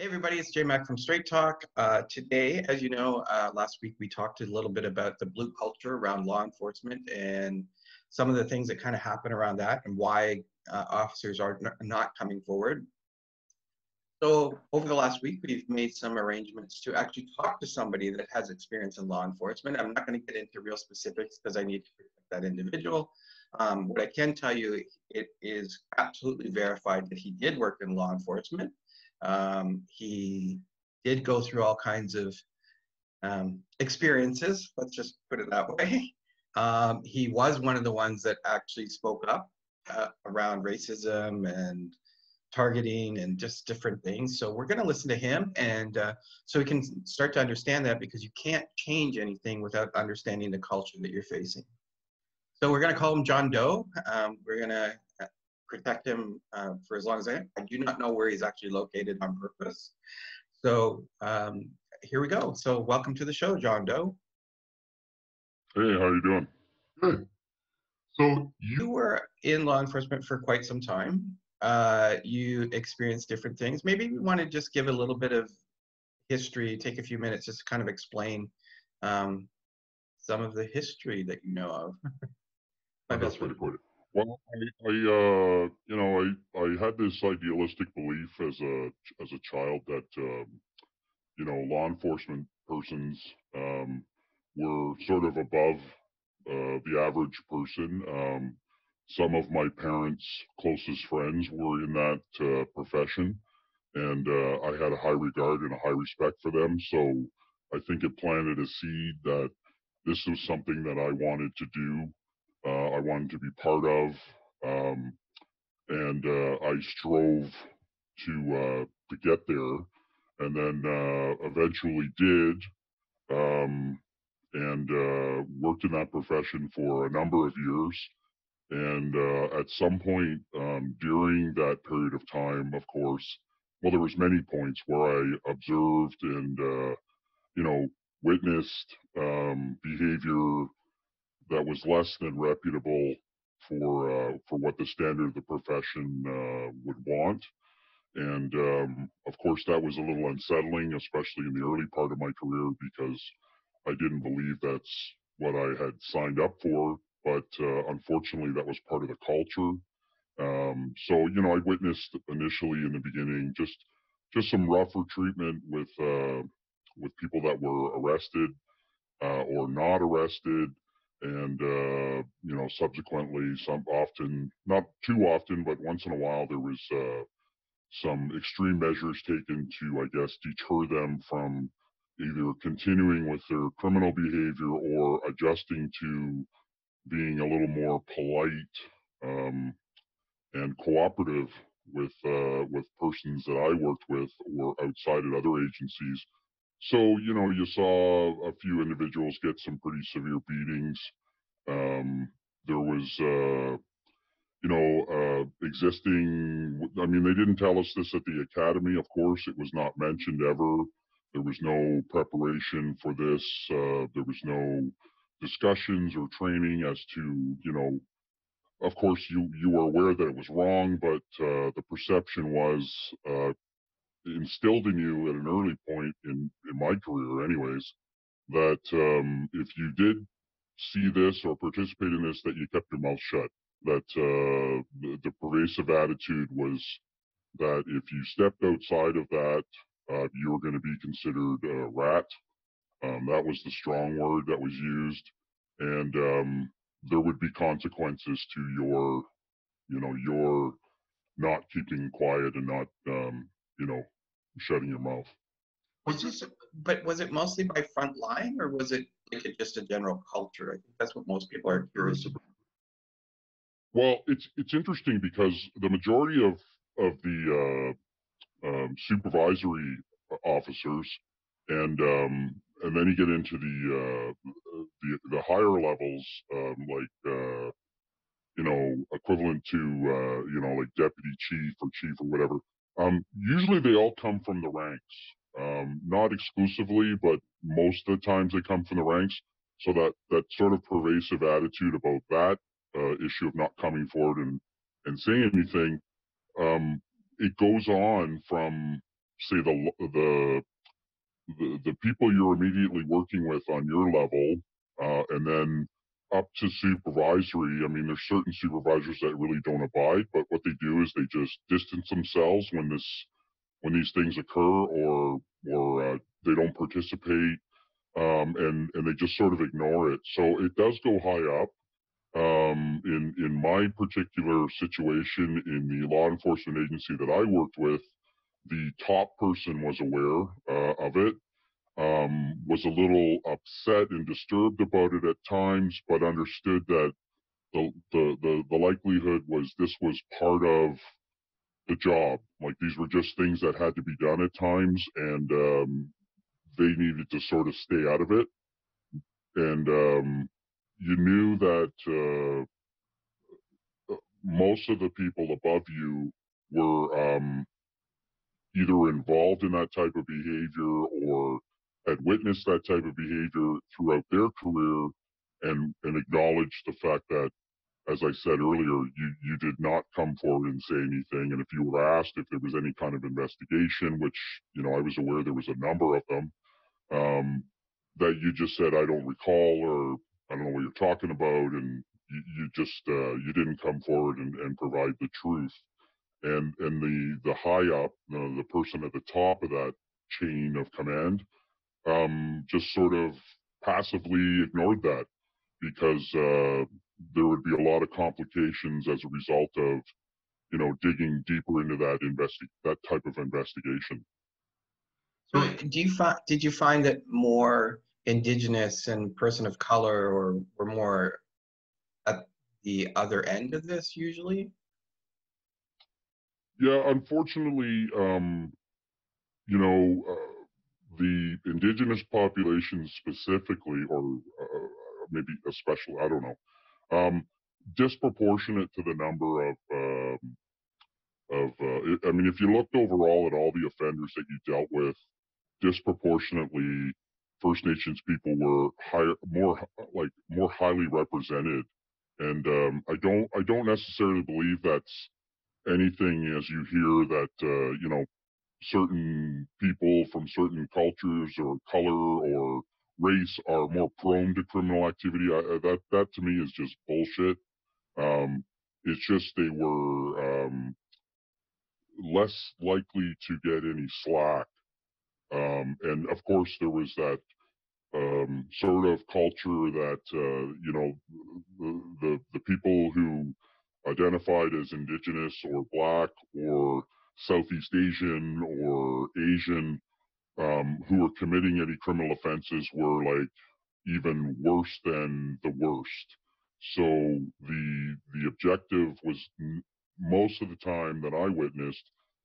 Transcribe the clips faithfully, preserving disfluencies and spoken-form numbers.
Hey everybody, it's J Mac from Straight Talk. Uh, today, as you know, uh, last week we talked a little bit about the blue culture around law enforcement and some of the things that kind of happen around that and why uh, officers are n- not coming forward. So over the last week, we've made some arrangements to actually talk to somebody that has experience in law enforcement. I'm not going to get into real specifics because I need to protect that individual. Um, what I can tell you, it is absolutely verified that he did work in law enforcement. Um, he did go through all kinds of um, experiences, let's just put it that way. Um, he was one of the ones that actually spoke up uh, around racism and targeting and just different things. So we're going to listen to him, and uh, so we can start to understand that, because you can't change anything without understanding the culture that you're facing. So we're going to call him John Doe. Um, we're going to protect him uh, for as long as I, I do not know where he's actually located on purpose. So um, here we go. So welcome to the show, John Doe. Hey, how you doing? Good. So you, You were in law enforcement for quite some time. Uh, you experienced different things. Maybe we want to just give a little bit of history, take a few minutes just to kind of explain um, some of the history that you know of. My oh, that's best way way. to put it. Well, I, I uh, you know, I, I had this idealistic belief as a as a child that um, you know, law enforcement persons um, were sort of above uh, the average person. Um, some of my parents' closest friends were in that uh, profession, and uh, I had a high regard and a high respect for them. So I think it planted a seed that this was something that I wanted to do. Uh, I wanted to be part of, um, and uh, I strove to uh, to get there, and then uh, eventually did, um, and uh, worked in that profession for a number of years. And uh, at some point um, during that period of time, of course, well, there was many points where I observed and uh, you know witnessed um, behavior that was less than reputable for uh, for what the standard of the profession uh, would want. And um, of course, that was a little unsettling, especially in the early part of my career, because I didn't believe that's what I had signed up for. But uh, unfortunately, that was part of the culture. Um, so you know, I witnessed initially in the beginning just just some rougher treatment with uh, with people that were arrested uh, or not arrested, and uh, you know, subsequently, some often, not too often, but once in a while, there was uh, some extreme measures taken to, I guess, deter them from either continuing with their criminal behavior or adjusting to being a little more polite um, and cooperative with uh, with persons that I worked with or outside at other agencies. So, you know, you saw a few individuals get some pretty severe beatings. Um, there was, uh, you know, uh, existing, I mean, they didn't tell us this at the academy, of course. It was not mentioned ever. There was no preparation for this. Uh, there was no discussions or training as to, you know, of course, you, you were aware that it was wrong, but uh, the perception was uh, instilled in you at an early point in, in my career anyways, that um, if you did see this or participate in this, that you kept your mouth shut. That uh, the, the pervasive attitude was that if you stepped outside of that, uh, you were going to be considered a rat. Um, that was the strong word that was used, and um, there would be consequences to your, you know, your not keeping quiet and not, um, you know, shutting your mouth. Was this, but was it mostly by front line, or was it like a, just a general culture? I think that's what most people are curious about. Well, it's it's interesting because the majority of of the uh, um, supervisory officers, and um, and then you get into the uh, the the higher levels, um, like uh, you know, equivalent to uh, you know, like deputy chief or chief or whatever. Um, usually, they all come from the ranks. Um, not exclusively, but most of the times they come from the ranks. So that that sort of pervasive attitude about that uh, issue of not coming forward and and saying anything, um, it goes on from say the the the, the people you're immediately working with on your level, uh, and then up to supervisory. I mean, there's certain supervisors that really don't abide, but what they do is they just distance themselves when this when these things occur, or or uh, they don't participate, um, and and they just sort of ignore it. So it does go high up. Um, in in my particular situation in the law enforcement agency that I worked with, the top person was aware uh, of it, um, was a little upset and disturbed about it at times, but understood that the, the, the, the likelihood was this was part of the job. Like these were just things that had to be done at times, and um, they needed to sort of stay out of it. And um, you knew that uh, most of the people above you were um, either involved in that type of behavior or had witnessed that type of behavior throughout their career, and and acknowledged the fact that, as I said earlier, you you did not come forward and say anything. And if you were asked if there was any kind of investigation, which, you know, I was aware there was a number of them, um, that you just said, I don't recall, or I don't know what you're talking about, and you, you just uh, you didn't come forward and, and provide the truth. And and the the high up, the, the person at the top of that chain of command, um, just sort of passively ignored that, because uh, there would be a lot of complications as a result of, you know, digging deeper into that investi- that type of investigation. So do you find, did you find that more Indigenous and person of color or were more at the other end of this usually? Yeah, unfortunately, um, you know, uh, the indigenous population specifically, or uh, maybe especially, I don't know, um, disproportionate to the number of um, of. Uh, I mean, if you looked overall at all the offenders that you dealt with, disproportionately, First Nations people were higher, more like more highly represented, and um, I don't I don't necessarily believe that's anything as you hear that uh, you know, certain people from certain cultures or color or race are more prone to criminal activity. I, I- that that to me is just bullshit. Um, it's just they were um, less likely to get any slack, um, and of course there was that um, sort of culture that uh, you know, the, the the people who identified as indigenous or black or Southeast Asian or Asian, um, who were committing any criminal offenses were like even worse than the worst. So the the objective was n- most of the time that I witnessed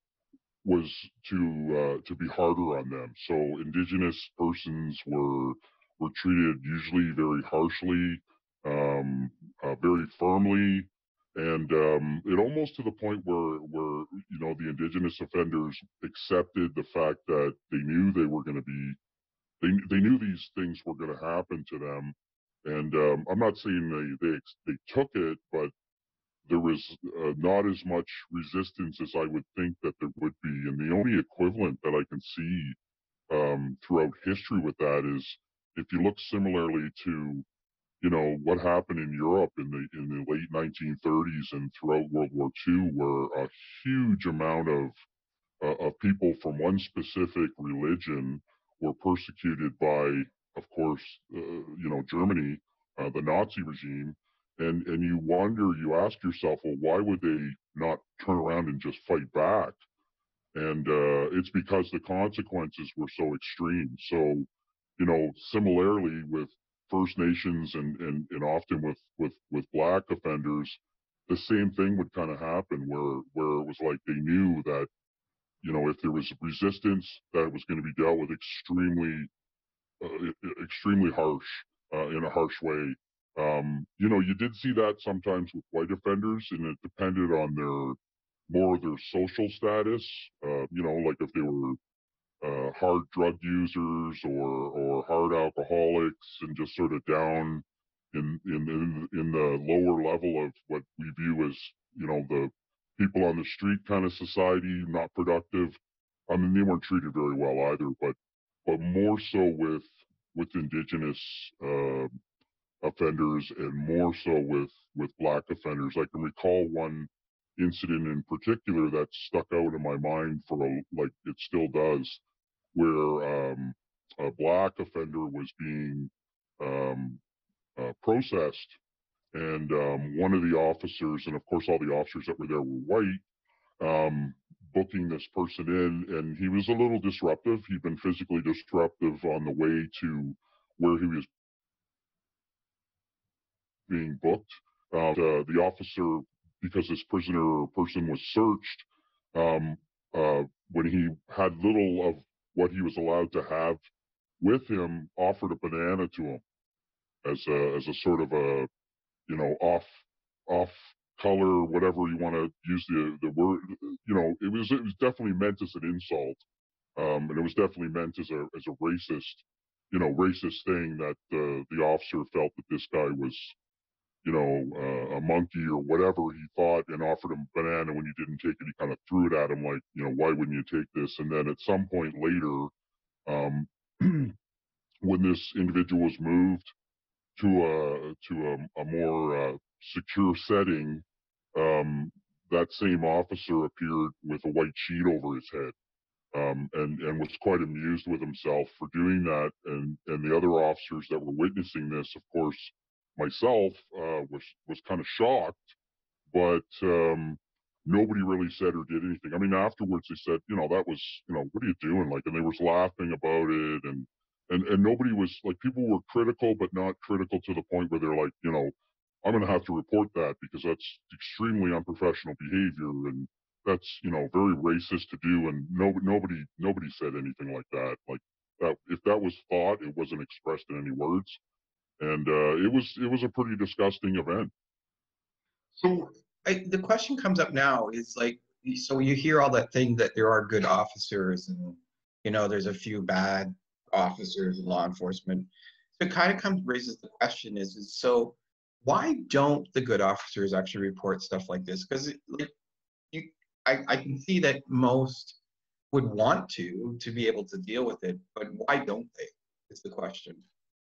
was to uh, to be harder on them. So indigenous persons were were treated usually very harshly, um, uh, very firmly, and um, it almost to the point where where you know, the indigenous offenders accepted the fact that they knew they were going to be they they knew these things were going to happen to them, and um, I'm not saying they they they took it, but there was uh, not as much resistance as I would think that there would be. And the only equivalent that I can see um, throughout history with that is if you look similarly to, you know, what happened in Europe in the in the late nineteen thirties and throughout World War Two, where a huge amount of uh, of people from one specific religion were persecuted by, of course, uh, you know, Germany, uh, the Nazi regime, and and you wonder, you ask yourself, well, why would they not turn around and just fight back? And uh, it's because the consequences were so extreme. So, you know, similarly with First Nations and and, and often with with with black offenders, the same thing would kind of happen, where where it was like they knew that, you know, if there was resistance, that was going to be dealt with extremely, uh, extremely harsh, uh, in a harsh way. Um, you know, you did see that sometimes with white offenders, and it depended on their more their social status. Uh, you know, like if they were uh, hard drug users or or hard alcoholics and just sort of down in in in, in the lower level of what we view as, you know, the people on the street kind of society, not productive. I mean, they weren't treated very well either, but but more so with with indigenous uh, offenders and more so with with black offenders. I can recall one incident in particular that stuck out in my mind for a, like it still does, where um, a black offender was being um, uh, processed, and um, one of the officers, and of course all the officers that were there were white, um, booking this person in, and he was a little disruptive. He'd been physically disruptive on the way to where he was being booked. Uh, the, the officer, because this prisoner or person was searched, um, uh, when he had little of what he was allowed to have with him, offered a banana to him as a as a sort of a, you know, off off color, whatever you want to use the the word. You know, it was it was definitely meant as an insult, um, and it was definitely meant as a as a racist, you know, racist thing that uh, the officer felt that this guy was, you know, uh, a monkey or whatever he thought, and offered him a banana. When he didn't take it, he kind of threw it at him like, you know, why wouldn't you take this? And then at some point later, um, when this individual was moved to a to a, a more uh, secure setting, um, that same officer appeared with a white sheet over his head, um, and and was quite amused with himself for doing that. And and the other officers that were witnessing this, of course, myself, uh, was was kind of shocked, but um, nobody really said or did anything. I mean, afterwards they said, you know, that was, you know, what are you doing? Like, and they was laughing about it, and and and nobody was like, people were critical, but not critical to the point where they're like, you know, I'm going to have to report that because that's extremely unprofessional behavior, and that's, you know, very racist to do. And nobody nobody nobody said anything like that. Like that, if that was thought, it wasn't expressed in any words, and uh, it was it was a pretty disgusting event. So I, the question comes up now is like, so you hear all that thing that there are good officers and, you know, there's a few bad officers in law enforcement. So it kind of comes raises the question is, is so why don't the good officers actually report stuff like this? Because like you, I, I can see that most would want to to be able to deal with it, but why don't they? Is the question.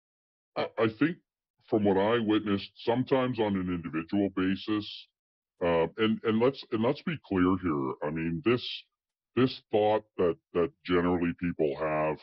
I, I think from what I witnessed, sometimes on an individual basis, uh, and and let's and let's be clear here. I mean, this this thought that that generally people have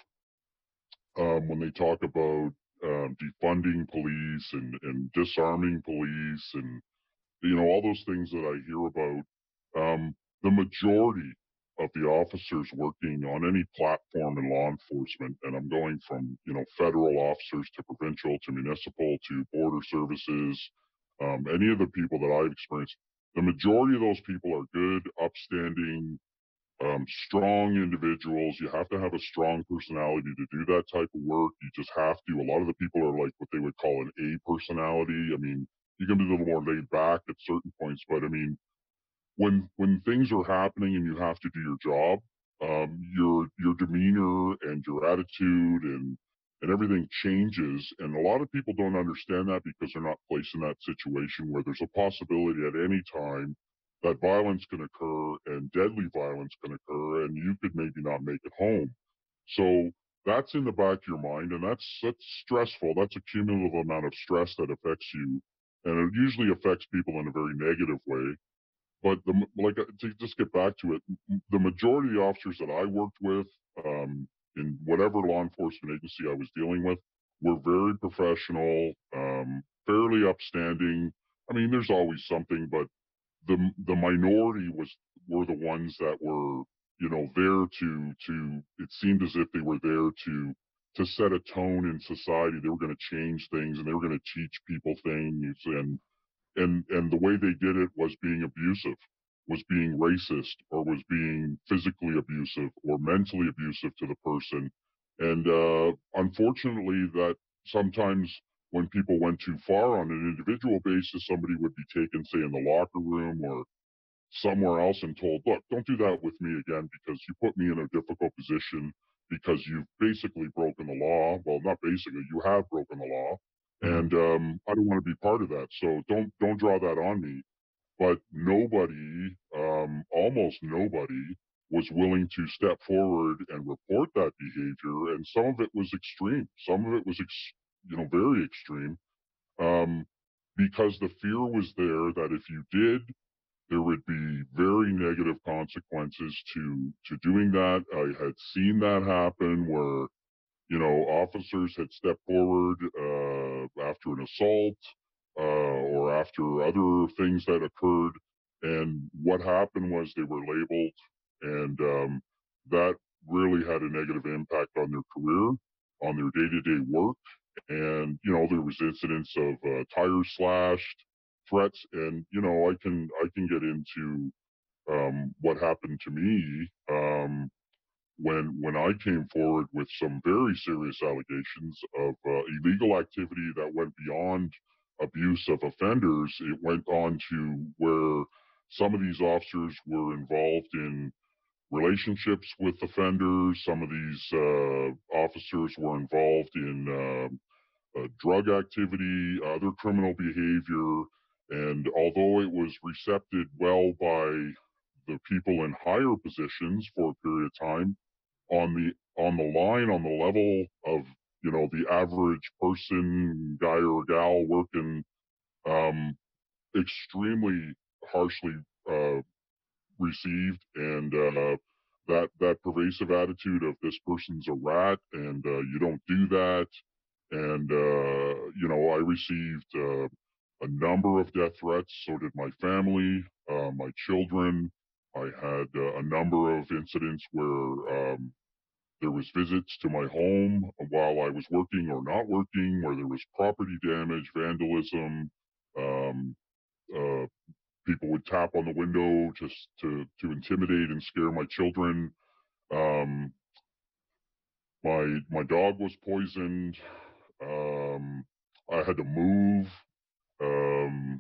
um, when they talk about um, defunding police and and disarming police, and you know, all those things that I hear about, um, the majority of the officers working on any platform in law enforcement, and I'm going from, you know, federal officers to provincial to municipal to border services, um, any of the people that I've experienced, the majority of those people are good, upstanding, um, strong individuals. You have to have a strong personality to do that type of work. You just have to. A lot of the people are like what they would call an A personality. I mean, you can be a little more laid back at certain points, but I mean, when when things are happening and you have to do your job, um, your your demeanor and your attitude and and everything changes. And a lot of people don't understand that because they're not placed in that situation where there's a possibility at any time that violence can occur and deadly violence can occur, and you could maybe not make it home. So that's in the back of your mind, and that's that's stressful. That's a cumulative amount of stress that affects you, and it usually affects people in a very negative way. But the like uh, to just get back to it, the majority of the officers that I worked with, um, in whatever law enforcement agency I was dealing with, were very professional, um, fairly upstanding. I mean, there's always something, but the the minority was were the ones that were, you know, there to to it seemed as if they were there to to set a tone in society. They were going to change things, and they were going to teach people things, and and and the way they did it was being abusive, was being racist, or was being physically abusive or mentally abusive to the person. And uh, unfortunately, that sometimes when people went too far on an individual basis, somebody would be taken, say, in the locker room or somewhere else and told, look, don't do that with me again because you put me in a difficult position because you've basically broken the law. Well, not basically, you have broken the law, Mhm. and um, I don't want to be part of that. So don't don't draw that on me. But nobody, um, almost nobody, was willing to step forward and report that behavior, and some of it was extreme. Some of it was, ex- you know, very extreme, um, because the fear was there that if you did, there would be very negative consequences to to doing that. I had seen that happen where, you know, officers had stepped forward uh, after an assault uh, or after other things that occurred, and what happened was they were labeled, and um, that really had a negative impact on their career, on their day-to-day work, and you know there was incidents of uh, tires slashed, threats, and you know I can I can get into um, what happened to me. Um, when when I came forward with some very serious allegations of uh, illegal activity that went beyond abuse of offenders. It went on to where some of these officers were involved in relationships with offenders. Some of these uh, officers were involved in uh, uh, drug activity, other criminal behavior. And although it was received well by the people in higher positions for a period of time, on the on the line, on the level of you know the average person, guy or gal working, um, extremely harshly uh, received, and uh, that that pervasive attitude of this person's a rat and uh, you don't do that, and uh, you know I received uh, a number of death threats. So did my family, uh, my children. I had uh, a number of incidents where um, there was visits to my home while I was working or not working, where there was property damage, vandalism. Um, uh, People would tap on the window just to to intimidate and scare my children. Um, my my dog was poisoned. Um, I had to move. Um,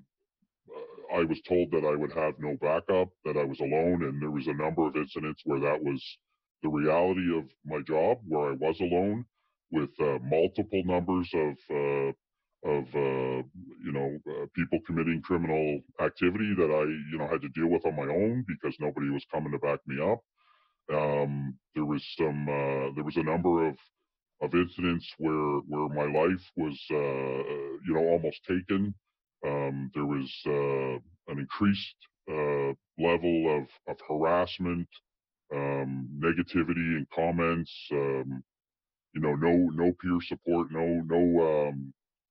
I was told that I would have no backup, that I was alone, and there was a number of incidents where that was the reality of my job, where I was alone with uh, multiple numbers of uh, of uh, you know uh, people committing criminal activity that I you know had to deal with on my own because nobody was coming to back me up. Um, there was some uh, there was a number of of incidents where where my life was uh, you know almost taken. Um, there was uh, an increased uh, level of of harassment, um, negativity, and comments. Um, you know, no no peer support, no no um,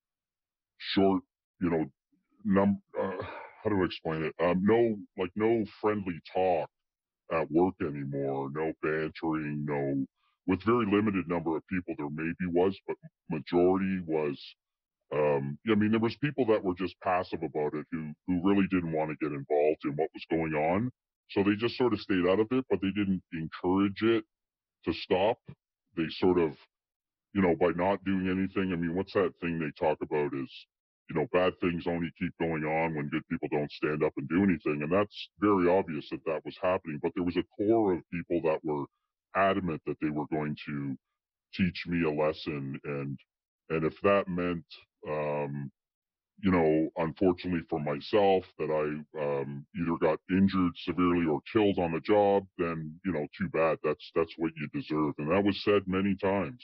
short, you know, num. Uh, how do I explain it? Um, no, like no friendly talk at work anymore. No bantering. No, with very limited number of people there maybe was, but majority was. Um, I mean, there was people that were just passive about it who who really didn't want to get involved in what was going on, so they just sort of stayed out of it, but they didn't encourage it to stop. They sort of you know, by not doing anything. I mean, what's that thing they talk about is, you know, bad things only keep going on when good people don't stand up and do anything. And that's very obvious that that was happening. But there was a core of people that were adamant that they were going to teach me a lesson. And, and if that meant, um, you know, unfortunately for myself, that I um, either got injured severely or killed on the job, then you know, too bad. That's that's what you deserve, and that was said many times.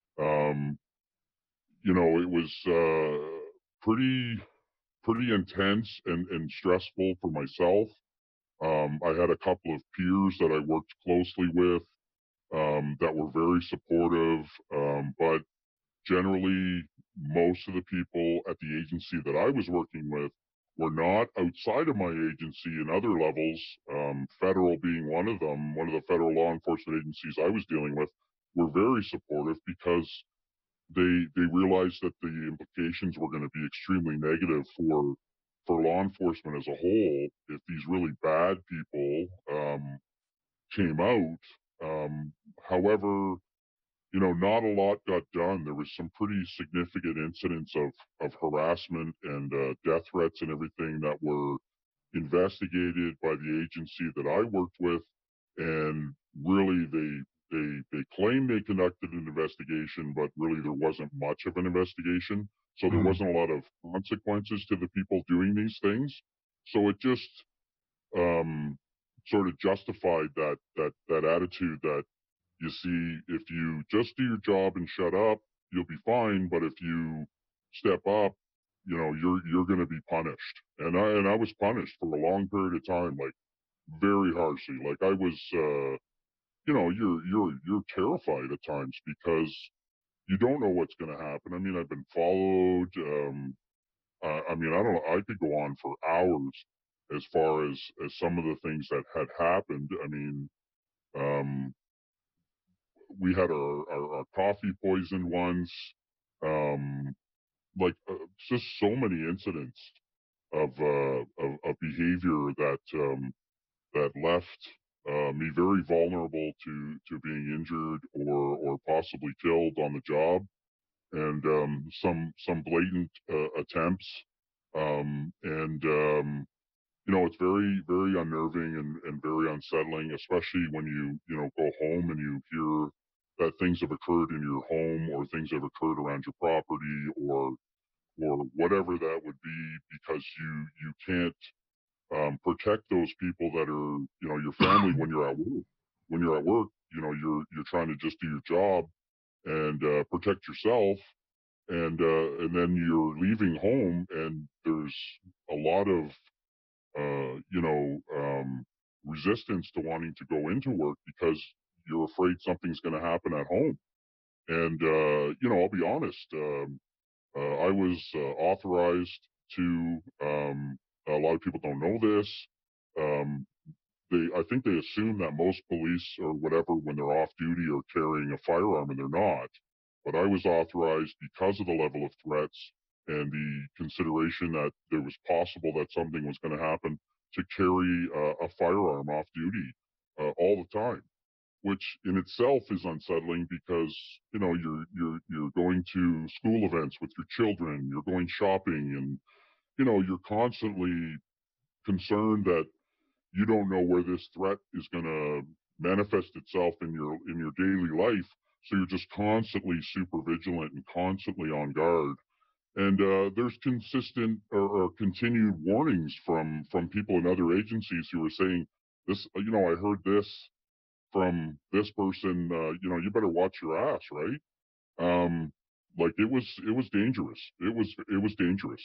Um, you know, it was uh, pretty pretty intense and, and stressful for myself. Um, I had a couple of peers that I worked closely with um, that were very supportive, um, but generally, most of the people at the agency that I was working with were not outside of my agency in other levels, um, federal being one of them, one of the federal law enforcement agencies I was dealing with, were very supportive because they they realized that the implications were going to be extremely negative for for law enforcement as a whole if these really bad people um, came out. Um, however, you know, not a lot got done. There was some pretty significant incidents of of harassment and uh, death threats and everything that were investigated by the agency that I worked with, and really they they they claimed they conducted an investigation, but really there wasn't much of an investigation. So there Mhm. wasn't a lot of consequences to the people doing these things. So it just um, sort of justified that that that attitude that, you see, if you just do your job and shut up, you'll be fine. But if you step up, you know, you're you're going to be punished. And I and I was punished for a long period of time, like very harshly. Like I was, uh, you know, you're you're you're terrified at times because you don't know what's going to happen. I mean, I've been followed. Um, uh, I mean, I don't know. I could go on for hours as far as as some of the things that had happened. I mean, um, we had our, our, our coffee poisoned once. Um, like uh, just so many incidents of uh, of, of behavior that um, that left uh, me very vulnerable to to being injured or or possibly killed on the job, and um, some some blatant uh, attempts, um, and um, you know, it's very very unnerving and, and very unsettling, especially when you you know go home and you hear that things have occurred in your home or things have occurred around your property or or whatever that would be, because you you can't um, protect those people that are, you know, your family when you're at work. When you're at work, you know, you're you're trying to just do your job and uh, protect yourself, and uh, and then you're leaving home, and there's a lot of uh, you know um, resistance to wanting to go into work because you're afraid something's going to happen at home. And uh, you know, I'll be honest. Um, uh, I was uh, authorized to. Um, a lot of people don't know this. Um, they, I think they assume that most police or whatever, when they're off duty, are carrying a firearm, and they're not. But I was authorized because of the level of threats and the consideration that there was possible that something was going to happen, to carry uh, a firearm off duty uh, all the time, which in itself is unsettling because, you know, you're you're you're going to school events with your children, you're going shopping, and you know you're constantly concerned that you don't know where this threat is going to manifest itself in your in your daily life. So you're just constantly super vigilant and constantly on guard. And uh, there's consistent or, or continued warnings from from people in other agencies who are saying this. You know, I heard this from this person. Uh, you know, you better watch your ass, right? Um, like it was it was dangerous. It was it was dangerous.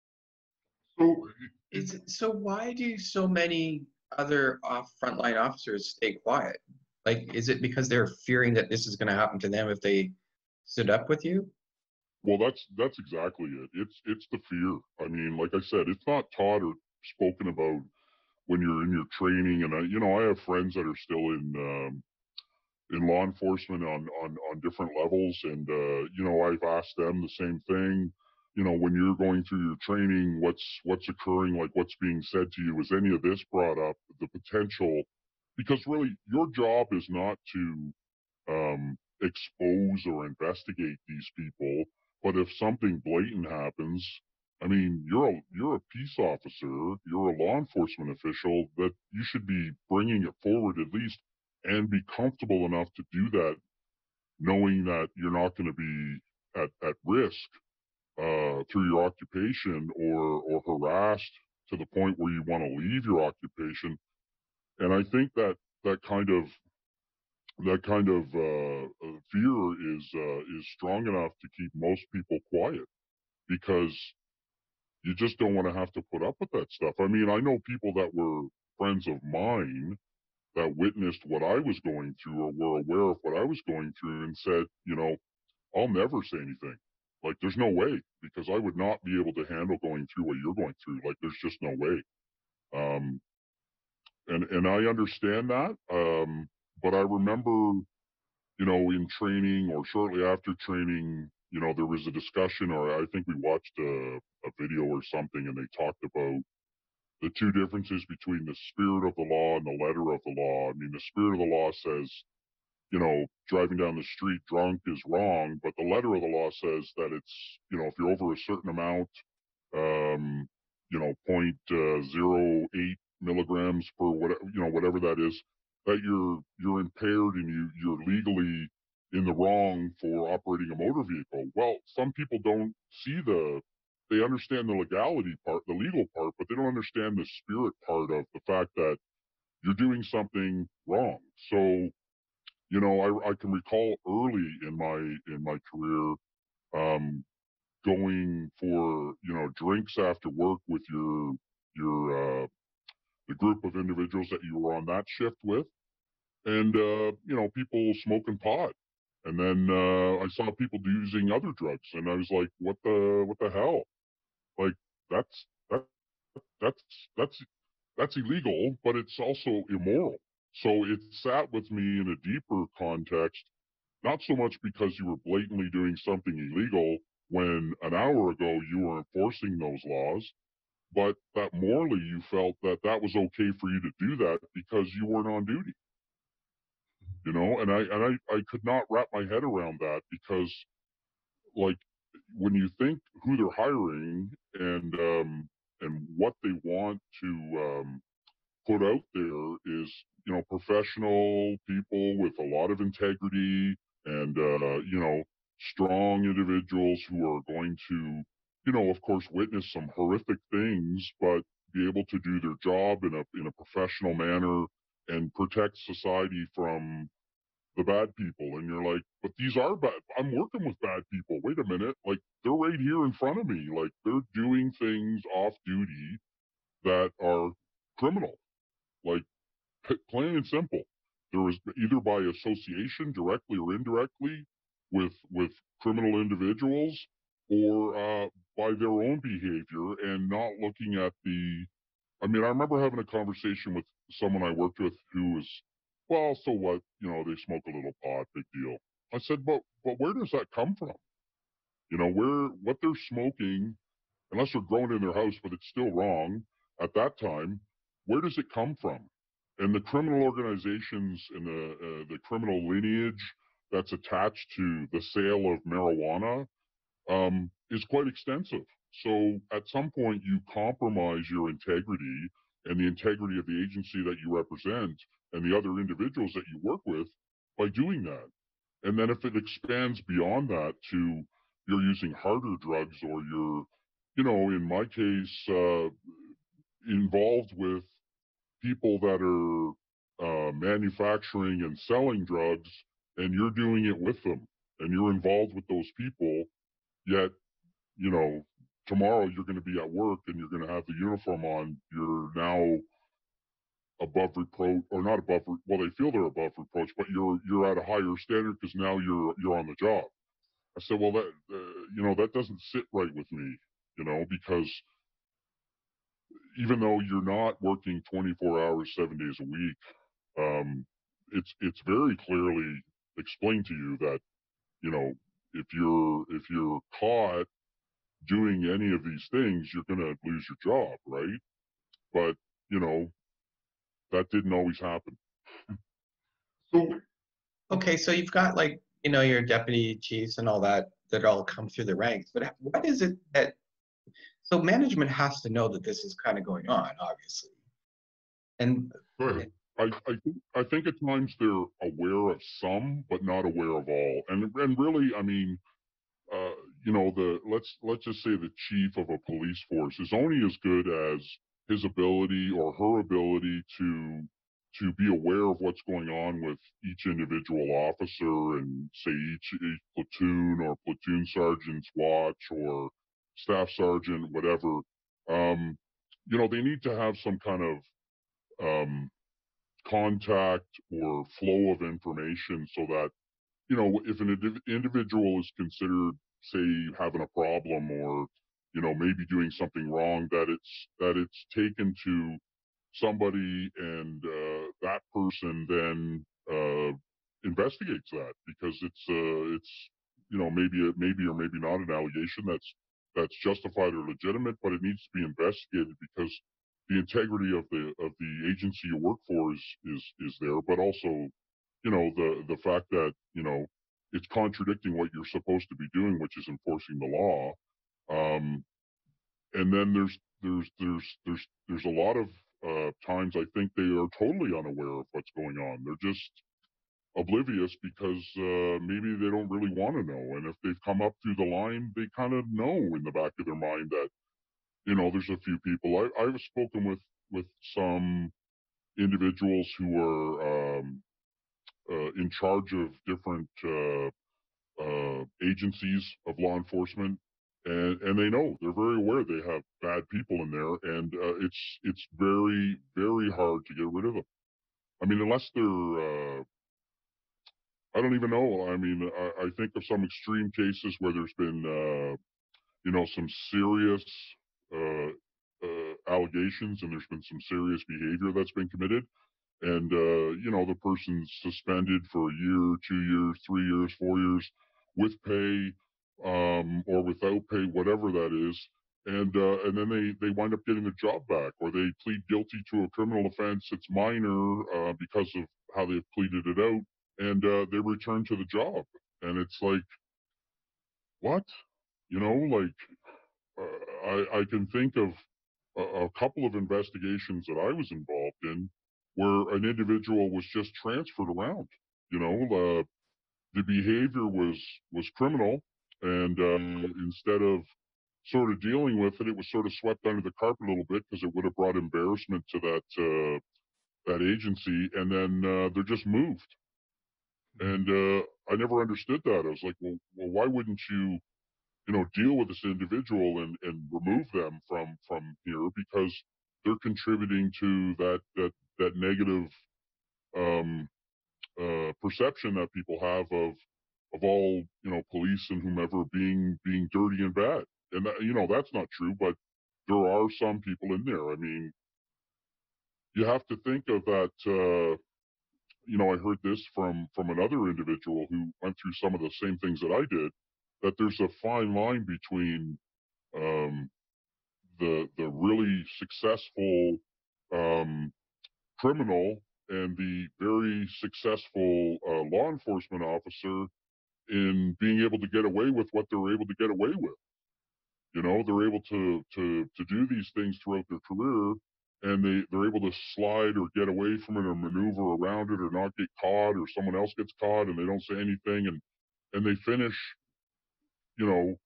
So, Is it, so why do so many other off frontline officers stay quiet? Like, is it because they're fearing that this is going to happen to them if they stood up with you? Well, that's that's exactly it. It's it's the fear. I mean, like I said, it's not taught or spoken about when you're in your training. And I, you know, I have friends that are still in um, in law enforcement on on on different levels, and uh, you know, I've asked them the same thing. You know, when you're going through your training, what's what's occurring, like what's being said to you? Is any of this brought up? The potential, because really, your job is not to um, expose or investigate these people. But if something blatant happens, I mean, you're a you're a peace officer, you're a law enforcement official, that you should be bringing it forward at least, and be comfortable enough to do that, knowing that you're not going to be at, at risk uh, through your occupation, or or harassed to the point where you want to leave your occupation. And I think that that kind of that kind of uh, uh, fear is uh, is strong enough to keep most people quiet, because you just don't want to have to put up with that stuff. I mean, I know people that were friends of mine that witnessed what I was going through or were aware of what I was going through and said, you know, I'll never say anything. Like, there's no way, because I would not be able to handle going through what you're going through. Like, there's just no way. Um, and and I understand that. Um, but I remember, you know, in training or shortly after training, you know, there was a discussion, or I think we watched a, a video or something, and they talked about the two differences between the spirit of the law and the letter of the law. I mean, the spirit of the law says, you know, driving down the street drunk is wrong, but the letter of the law says that it's, you know, if you're over a certain amount, um, you know, point uh, zero eight milligrams per whatever, you know, whatever that is, that you're you're impaired and you you're legally in the wrong for operating a motor vehicle. Well, some people don't see the, they understand the legality part, the legal part, but they don't understand the spirit part of the fact that you're doing something wrong. So, you know, I, I can recall early in my in my career, um, going for, you know, drinks after work with your your uh, the group of individuals that you were on that shift with, and uh, you know, people smoking pot. And then uh, I saw people using other drugs, and I was like, "What the what the hell? Like that's that that's that's that's illegal, but it's also immoral." So it sat with me in a deeper context, not so much because you were blatantly doing something illegal when an hour ago you were enforcing those laws, but that morally you felt that that was okay for you to do that because you weren't on duty. You know, and I and I, I could not wrap my head around that because, like, when you think who they're hiring and um, and what they want to um, put out there is, you know, professional people with a lot of integrity and, uh, you know, strong individuals who are going to, you know, of course, witness some horrific things, but be able to do their job in a in a professional manner and protect society from the bad people. And you're like, but these are bad. I'm working with bad people. Wait a minute. Like, they're right here in front of me. Like, they're doing things off duty that are criminal. Like, plain and simple. There was either by association, directly or indirectly, with with criminal individuals, or uh, by their own behavior, and not looking at the. I mean, I remember having a conversation with someone I worked with who was, well, so what? You know, they smoke a little pot, big deal. I said, but but where does that come from? You know, where what they're smoking, unless they're grown in their house, but it's still wrong at that time. Where does it come from? And the criminal organizations and the uh, the criminal lineage that's attached to the sale of marijuana um, is quite extensive. So at some point, you compromise your integrity and the integrity of the agency that you represent and the other individuals that you work with by doing that. And then if it expands beyond that to you're using harder drugs or you're, you know, in my case, uh, involved with people that are uh, manufacturing and selling drugs, and you're doing it with them, and you're involved with those people, yet, you know, tomorrow you're going to be at work and you're going to have the uniform on, you're now above reproach, or not above, well, they feel they're above reproach, but you're you're at a higher standard because now you're you're on the job. I said, well, that uh, you know, that doesn't sit right with me, you know, because even though you're not working twenty-four hours, seven days a week, um, it's it's very clearly explained to you that, you know, if you're if you're caught doing any of these things, you're going to lose your job, right? But you know, that didn't always happen. So, Okay, so you've got like, you know, your deputy chiefs and all that that all come through the ranks, but what is it that, so management has to know that this is kind of going on, obviously. And go ahead. I, I think I think at times they're aware of some, but not aware of all. And and really, I mean, uh, you know, the let's let's just say the chief of a police force is only as good as his ability or her ability to to be aware of what's going on with each individual officer and say each, each platoon or platoon sergeant's watch or staff sergeant, whatever. Um, you know, they need to have some kind of um, contact or flow of information so that, you know, if an indiv- individual is considered, say, having a problem or, you know, maybe doing something wrong, that it's that it's taken to somebody and uh, that person then uh, investigates that because it's uh, it's you know, maybe a, maybe or maybe not an allegation that's that's justified or legitimate, but it needs to be investigated because the integrity of the of the agency you work for is is is there, but also, you know, the the fact that, you know, it's contradicting what you're supposed to be doing, which is enforcing the law. Um, and then there's there's there's there's there's a lot of uh, times I think they are totally unaware of what's going on. They're just oblivious because uh, maybe they don't really want to know. And if they've come up through the line, they kind of know in the back of their mind that, you know, there's a few people. I, I've spoken with with some individuals who are um, uh, in charge of different uh, uh, agencies of law enforcement, and and they know, they're very aware they have bad people in there, and uh, it's it's very very hard to get rid of them. I mean, unless they're uh, I don't even know. I mean, I, I think of some extreme cases where there's been uh, you know some serious uh, uh, allegations, and there's been some serious behavior that's been committed, and uh, you know the person's suspended for a year, two years, three years, four years, with pay um, or without pay, whatever that is, and uh, and then they they wind up getting their job back, or they plead guilty to a criminal offense that's minor uh, because of how they've pleaded it out, and uh, they return to the job, and it's like, what, you know, like uh, I I can think of a, a couple of investigations that I was involved in where an individual was just transferred around. You know, uh, the behavior was was criminal, and uh, instead of sort of dealing with it, it was sort of swept under the carpet a little bit because it would have brought embarrassment to that uh, that agency, and then uh, they're just moved. And uh, I never understood that. I was like, well, well, why wouldn't you, you know, deal with this individual and, and remove them from from here because they're contributing to that that that negative um, uh, perception that people have of of all, you know, police and whomever being being dirty and bad. And that, you know, that's not true, but there are some people in there. I mean, you have to think of that. Uh, you know, I heard this from from another individual who went through some of the same things that I did. That there's a fine line between um, the the really successful um, criminal and the very successful uh, law enforcement officer in being able to get away with what they're able to get away with. You know, they're able to to to do these things throughout their career, and they they're able to slide or get away from it or maneuver around it or not get caught, or someone else gets caught and they don't say anything, and and they finish, you know,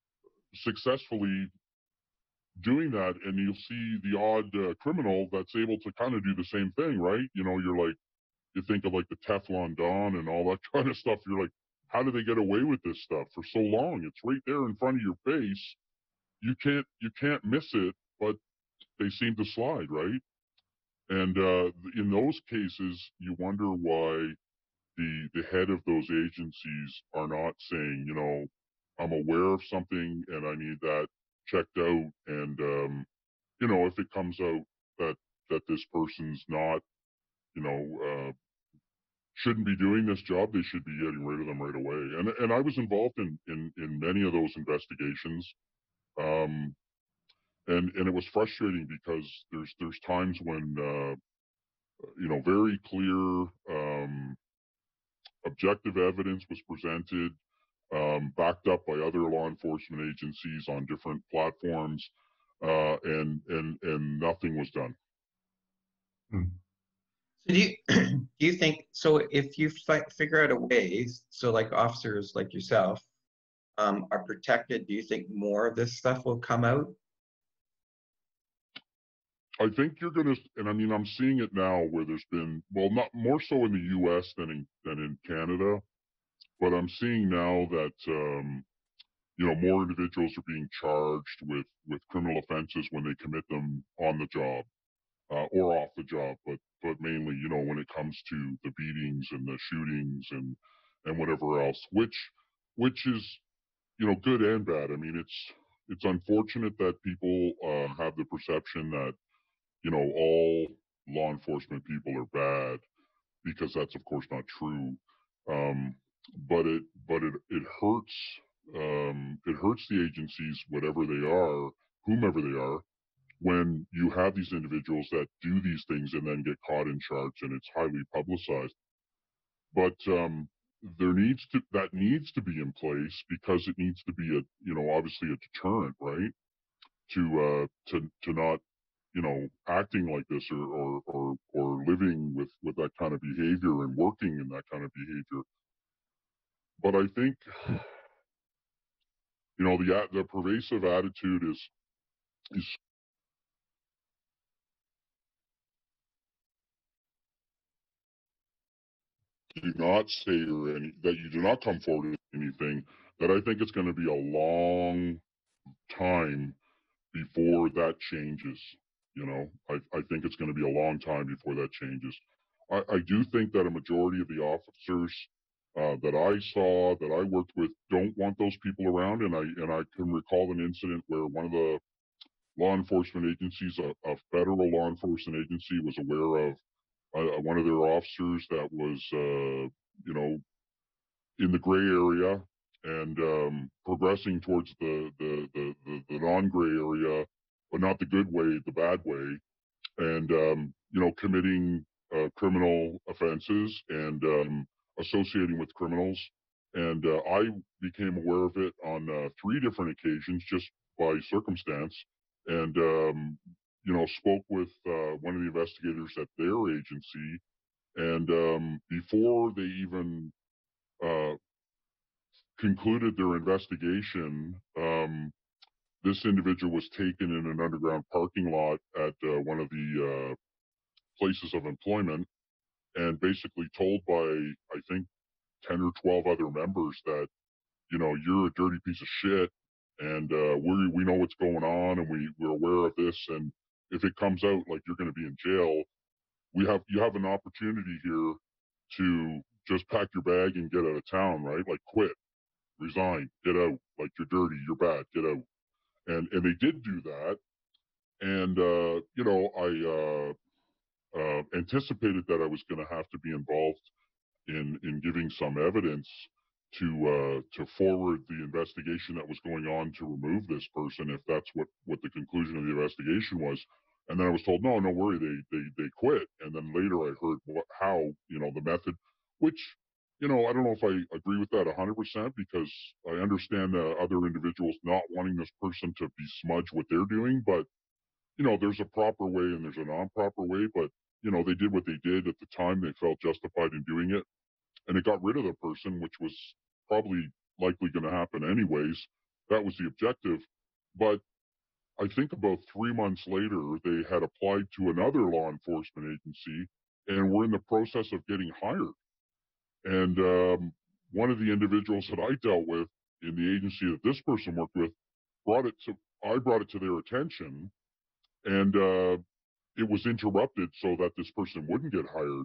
successfully doing that. And you'll see the odd uh, criminal that's able to kind of do the same thing, right? You know, you're like, you think of like the Teflon Don and all that kind of stuff. You're like, how do they get away with this stuff for so long? It's right there in front of your face. You can't you can't miss it, but they seem to slide, right? And uh, in those cases, you wonder why the the head of those agencies are not saying, you know, I'm aware of something and I need that checked out. And um, you know, if it comes out that that this person's not, you know, uh, shouldn't be doing this job, they should be getting rid of them right away. And and I was involved in in, in many of those investigations. Um, and and it was frustrating because there's there's times when uh, you know, very clear um, objective evidence was presented, um, backed up by other law enforcement agencies on different platforms, uh, and and and nothing was done. Hmm. So do you do you think so? If you fi figure out a way, so like officers like yourself um, are protected, do you think more of this stuff will come out? I think you're going to, and I mean, I'm seeing it now where there's been, well, not more so in the U S than in than in Canada, but I'm seeing now that um, you know, more individuals are being charged with with criminal offenses when they commit them on the job, uh, or off the job, but but mainly, you know, when it comes to the beatings and the shootings and and whatever else, which which is, you know, good and bad. I mean, it's it's unfortunate that people uh, have the perception that, you know, all law enforcement people are bad, because that's of course not true. Um, but it but it it hurts um, it hurts the agencies, whatever they are, whomever they are, when you have these individuals that do these things and then get caught and charged, and it's highly publicized. But um, there needs to that needs to be in place, because it needs to be a, you know, obviously a deterrent, right? To uh, to to not, you know, acting like this, or or or, or living with with that kind of behavior and working in that kind of behavior. But I think, you know, the the pervasive attitude is is do not say or any, that you do not come forward with anything, that I think it's going to be a long time before that changes. You know, I, I think it's going to be a long time before that changes. I, I do think that a majority of the officers uh, that I saw, that I worked with, don't want those people around. And I and I can recall an incident where one of the law enforcement agencies, a, a federal law enforcement agency, was aware of uh, one of their officers that was, uh, you know, in the gray area and um, progressing towards the the, the, the, the non-gray area, but not the good way, the bad way, and um, you know, committing uh, criminal offenses and um, associating with criminals. And uh, I became aware of it on uh, three different occasions just by circumstance, and um, you know, spoke with uh, one of the investigators at their agency, and um, before they even uh, concluded their investigation, um, this individual was taken in an underground parking lot at uh, one of the uh, places of employment and basically told by, I think, ten or twelve other members that, you know, you're a dirty piece of shit and uh, we we know what's going on and we, we're aware of this. And if it comes out, like, you're going to be in jail, we have you have an opportunity here to just pack your bag and get out of town, right? Like, quit, resign, get out. Like, you're dirty, you're bad, get out. And and they did do that. And uh, you know, I uh, uh, anticipated that I was going to have to be involved in in giving some evidence to uh, to forward the investigation that was going on to remove this person, if that's what what the conclusion of the investigation was. And then I was told, no, no worry, they they they quit. And then later I heard what, how, you know, the method, which, you know, I don't know if I agree with that one hundred percent, because I understand uh, other individuals not wanting this person to besmudge what they're doing, but you know, there's a proper way and there's a non-proper way. But you know, they did what they did at the time; they felt justified in doing it, and it got rid of the person, which was probably likely going to happen anyways. That was the objective. But I think about three months later, they had applied to another law enforcement agency and were in the process of getting hired. And um, one of the individuals that I dealt with in the agency that this person worked with brought it to, I brought it to their attention, and uh, it was interrupted so that this person wouldn't get hired.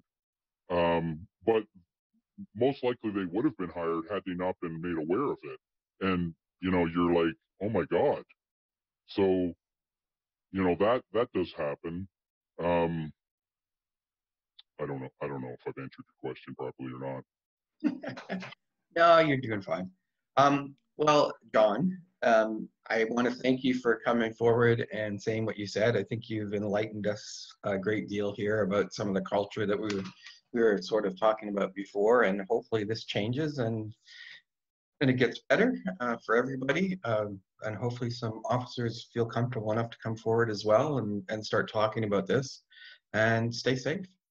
Um, but most likely they would have been hired had they not been made aware of it. And, you know, you're like, oh my God. So, you know, that, that does happen. Um, I don't know. I don't know if I've answered your question properly or not. No, you're doing fine. Um, well, John, um, I want to thank you for coming forward and saying what you said. I think you've enlightened us a great deal here about some of the culture that we were, we were sort of talking about before, and hopefully this changes and and it gets better uh, for everybody. Um, and hopefully some officers feel comfortable enough to come forward as well and, and start talking about this, and stay safe.